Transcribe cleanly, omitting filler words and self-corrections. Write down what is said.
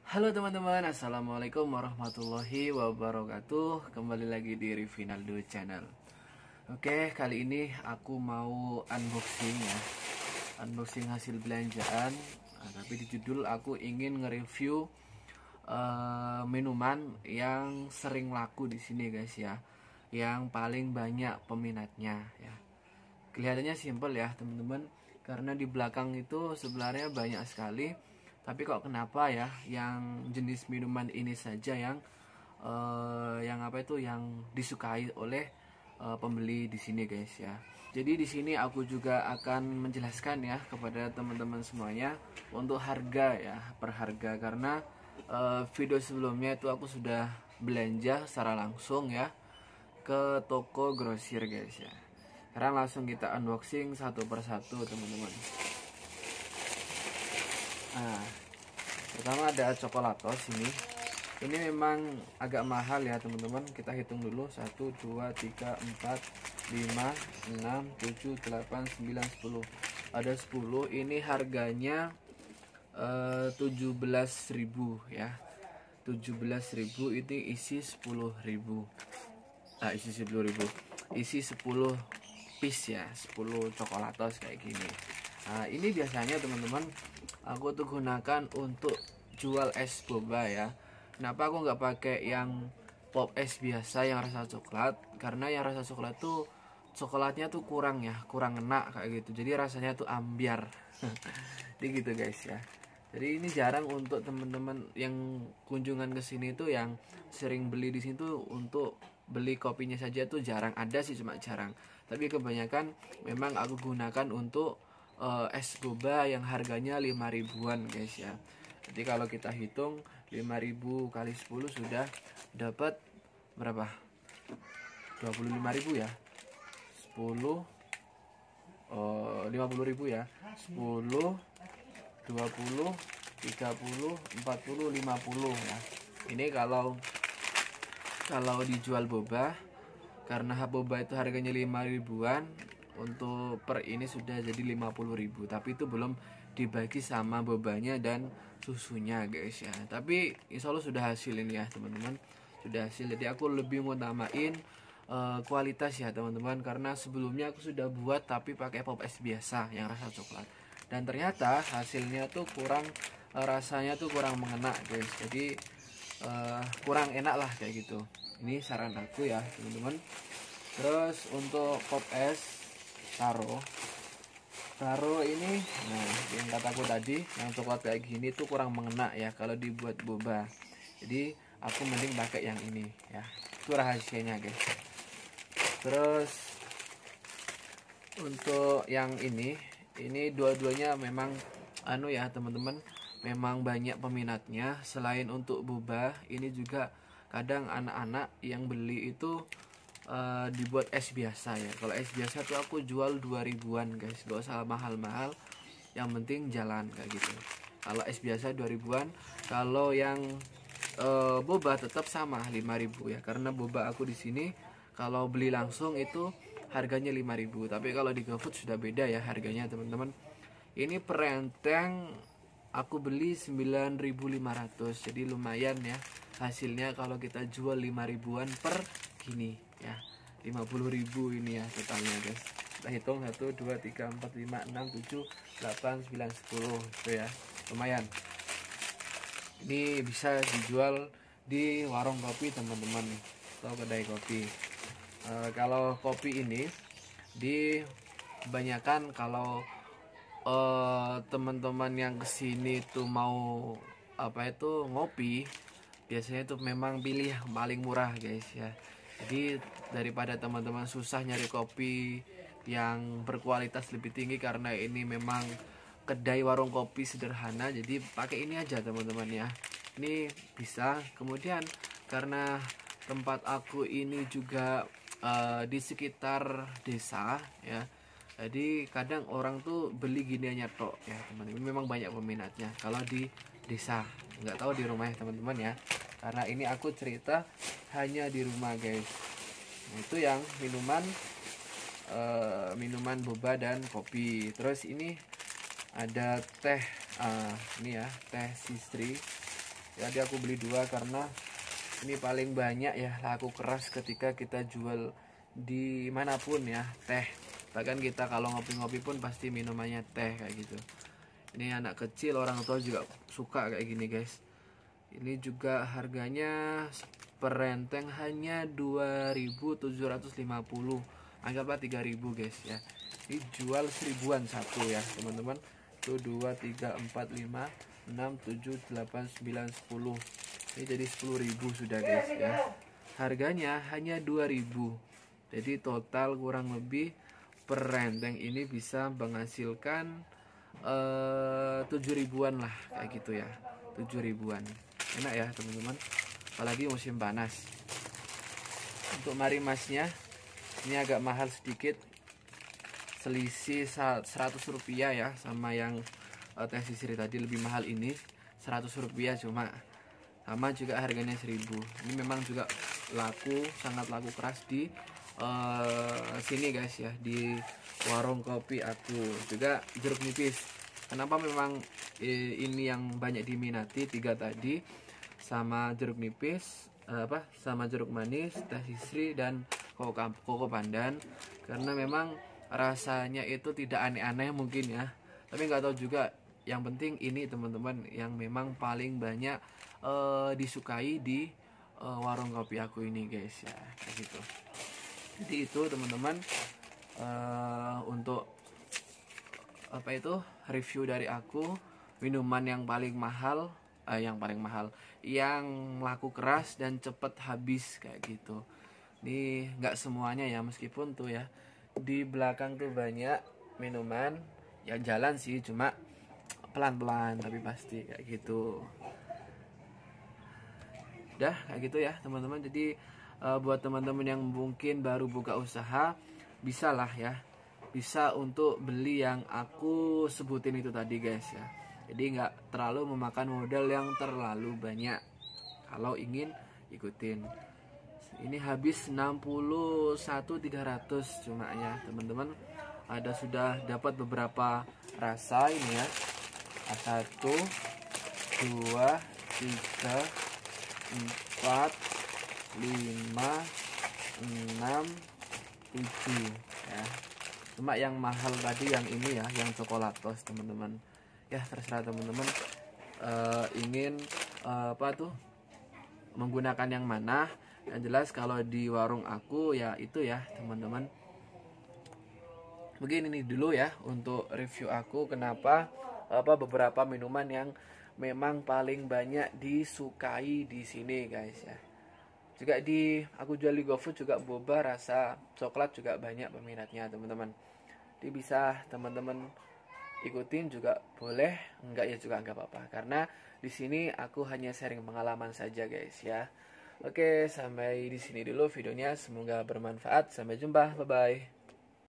Halo teman-teman, assalamualaikum warahmatullahi wabarakatuh. Kembali lagi di Rivinaldo Channel. Oke, kali ini aku mau unboxing ya, unboxing hasil belanjaan. Tapi di judul aku ingin nge-review minuman yang sering laku di sini guys ya, yang paling banyak peminatnya ya. Kelihatannya simpel ya teman-teman, karena di belakang itu sebenarnya banyak sekali. Tapi kok kenapa ya yang jenis minuman ini saja yang yang disukai oleh pembeli di sini guys ya. Jadi di sini aku juga akan menjelaskan ya kepada teman-teman semuanya untuk harga ya, per harga, karena video sebelumnya itu aku sudah belanja secara langsung ya ke toko grosir guys ya. Sekarang langsung kita unboxing satu persatu teman-teman. Nah, pertama ada coklatos ini. Ini memang agak mahal ya teman-teman. Kita hitung dulu 1, 2, 3, 4, 5, 6, 7, 8, 9, 10. Ada 10. Ini harganya 17.000 ya. 17.000 ini isi 10.000. Nah, isi 10.000. Isi 10 piece ya, 10 coklatos kayak gini. Nah, ini biasanya teman-teman aku tuh gunakan untuk jual es boba ya. Kenapa aku nggak pakai yang pop es biasa yang rasa coklat? Karena yang rasa coklat tuh coklatnya tuh kurang ya, kurang enak kayak gitu. Jadi rasanya tuh ambiar. Jadi gitu guys ya. Jadi ini jarang untuk teman-teman yang kunjungan ke sini tuh yang sering beli di sini tuh untuk beli kopinya saja tuh jarang, ada sih cuma jarang. Tapi kebanyakan memang aku gunakan untuk es boba yang harganya 5 ribuan guys ya. Jadi kalau kita hitung 5.000 kali 10 sudah dapat berapa? 25.000 ya. 10 50.000 ya. 10 20 30 40 50 ya. Ini kalau dijual boba, karena boba itu harganya 5 ribuan, untuk per ini sudah jadi 50.000. Tapi itu belum dibagi sama bobanya dan susunya guys ya. Tapi insya Allah sudah hasil ini ya teman-teman, sudah hasil. Jadi aku lebih ngutamain kualitas ya teman-teman, karena sebelumnya aku sudah buat tapi pakai pop es biasa yang rasa coklat, dan ternyata hasilnya tuh kurang, rasanya tuh kurang mengena guys. Jadi kurang enak lah kayak gitu. Ini saran aku ya teman-teman. Terus untuk pop es Taro ini, nah yang kataku tadi, yang coklat kayak gini tuh kurang mengena ya kalau dibuat boba. Jadi aku mending pakai yang ini ya. Itu rahasianya guys. Terus untuk yang ini dua-duanya memang anu ya teman-teman, memang banyak peminatnya. Selain untuk boba, ini juga kadang anak-anak yang beli itu dibuat es biasa ya. Kalau es biasa tuh aku jual 2 ribuan guys, gak usah mahal-mahal, yang penting jalan kayak gitu. Kalau es biasa 2 ribuan. Kalau yang boba tetap sama 5.000 ya, karena boba aku di sini kalau beli langsung itu harganya 5.000. Tapi kalau di GoFood sudah beda ya harganya teman-teman. Ini per enteng aku beli 9.500, jadi lumayan ya hasilnya kalau kita jual 5 ribuan per gini ya. 50.000 ini ya totalnya guys. Kita hitung 1, 2, 3, 4, 5, 6, 7, 8, 9, 10 itu ya, lumayan. Ini bisa dijual di warung kopi teman-teman atau kedai kopi. Kalau kopi ini di kebanyakan kalau teman-teman yang kesini tuh mau ngopi, biasanya tuh memang pilih yang paling murah guys ya. Jadi daripada teman-teman susah nyari kopi yang berkualitas lebih tinggi, karena ini memang kedai warung kopi sederhana, jadi pakai ini aja teman-teman ya. Ini bisa. Kemudian karena tempat aku ini juga di sekitar desa ya, jadi kadang orang tuh beli gini aja tok ya teman-teman. Memang banyak peminatnya kalau di desa, nggak tahu di rumah ya teman-teman ya, karena ini aku cerita hanya di rumah guys. Nah, itu yang minuman boba dan kopi. Terus ini ada teh, ini ya teh sistri Jadi aku beli 2 karena ini paling banyak ya, laku keras ketika kita jual di manapun ya, teh. Bahkan kita kalau ngopi-ngopi pun pasti minumannya teh kayak gitu. Ini anak kecil, orang tua juga suka kayak gini guys. Ini juga harganya per renteng hanya 2.750, anggaplah 3.000 guys ya. Ini jual 1000-an satu ya teman-teman. Itu 2, 3, 4, 5, 6, 7, 8, 9, 10. Ini jadi 10.000 sudah guys ya. Harganya hanya 2.000. Jadi total kurang lebih per renteng ini bisa menghasilkan 7.000-an lah kayak gitu ya. 7.000-an. Enak ya teman-teman. Apalagi musim panas. Untuk marimasnya ini agak mahal sedikit. Selisih 100 rupiah ya, sama yang teh sisir tadi lebih mahal ini 100 rupiah, cuma sama juga harganya 1000. Ini memang juga laku, sangat laku keras di sini guys ya, di warung kopi aku. Juga jeruk nipis, kenapa memang ini yang banyak diminati, 3 tadi, sama jeruk nipis, sama jeruk manis, teh sisri, dan koko pandan, karena memang rasanya itu tidak aneh-aneh mungkin ya, tapi nggak tahu juga. Yang penting ini teman-teman yang memang paling banyak disukai di warung kopi aku ini guys ya, kayak gitu. Jadi itu teman-teman untuk review dari aku, minuman yang paling mahal, yang laku keras dan cepet habis kayak gitu. Ini nggak semuanya ya, meskipun tuh ya di belakang tuh banyak minuman yang jalan sih, cuma pelan-pelan tapi pasti kayak gitu. Udah kayak gitu ya teman-teman. Jadi buat teman-teman yang mungkin baru buka usaha, bisa lah ya, bisa untuk beli yang aku sebutin itu tadi guys ya. Jadi nggak terlalu memakan modal yang terlalu banyak kalau ingin ikutin. Ini habis 61.300 cuma ya teman-teman. Ada sudah dapat beberapa rasa ini ya. 1, 2, 3, 4, 5, 6, 7 ya. Cuma yang mahal tadi yang ini ya, yang coklatos teman-teman. Ya terserah teman-teman ingin menggunakan yang mana. Yang jelas kalau di warung aku ya itu ya teman-teman. Begini nih dulu ya untuk review aku, kenapa beberapa minuman yang memang paling banyak disukai di sini guys ya. Juga di aku jual di GoFood juga boba rasa coklat juga banyak peminatnya teman-teman. Jadi bisa teman-teman ikutin juga boleh, enggak ya juga enggak apa-apa, karena di sini aku hanya sharing pengalaman saja guys ya. Oke, sampai di sini dulu videonya, semoga bermanfaat. Sampai jumpa, bye bye.